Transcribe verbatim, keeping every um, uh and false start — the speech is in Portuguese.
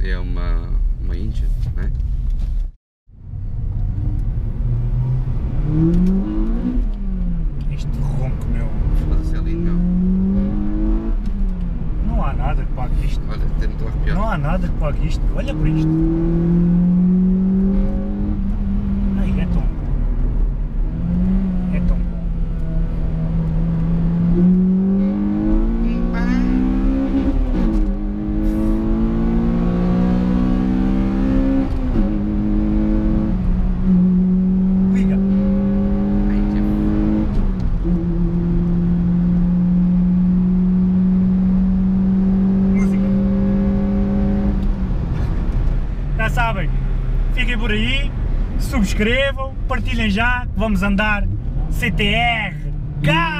é uma, uma engine, né? Este ronco, meu. Foda-se, é lindo, não. Não há nada que pague isto. Olha, até me estou a arrepiar. Não há nada que pague isto. Olha por isto. Ai, é tão bom. É tão bom. Liga. Música. Já sabem, fiquem por aí, subscrevam, partilhem já, que vamos andar C T R. Cá!